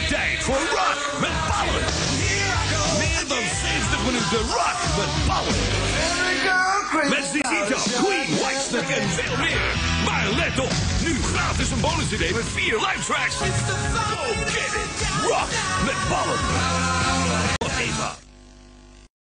Tijd voor rock met ballen. Meer dan 70 minuten rock met ballen. Met Zizito, Queen, Whitesnake en veel meer. Maar let op, nu gratis een bonus CD met 4 live tracks. Go get it, rock met ballen. Eva.